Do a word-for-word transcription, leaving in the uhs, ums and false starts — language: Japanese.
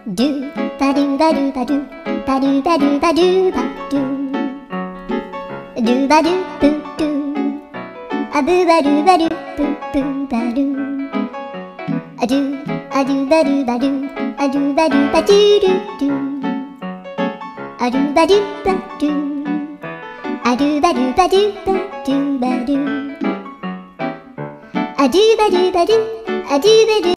ドゥバドゥバドゥバドゥバドゥバドゥバドゥバドゥドゥバドゥブドゥアブバドゥバドゥブブバドゥアドゥアドゥバドゥバドゥアドゥバドゥバドゥドゥドゥアドゥバドゥバドゥアドゥバドゥバドゥバドゥバドゥアドゥバドゥバドゥアドゥバドゥ